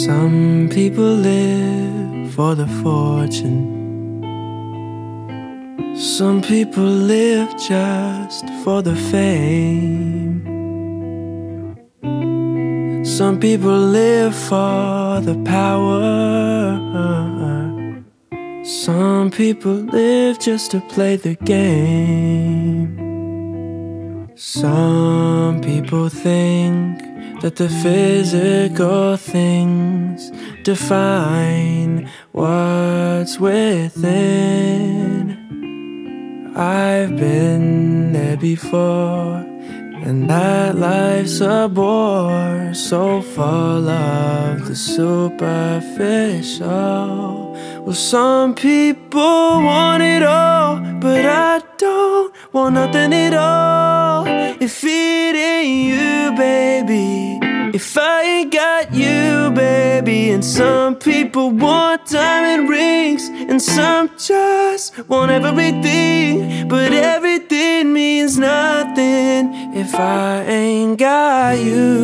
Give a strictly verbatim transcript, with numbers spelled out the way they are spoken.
Some people live for the fortune. Some people live just for the fame. Some people live for the power. Some people live just to play the game. Some people think that the physical things define what's within. I've been there before, and that life's a bore, so full of the superficial. Well, some people want it all, but I don't want nothing at all. If it ain't you, baby, if I ain't got you, baby. And some people want diamond rings, and some just want everything, but everything means nothing if I ain't got you.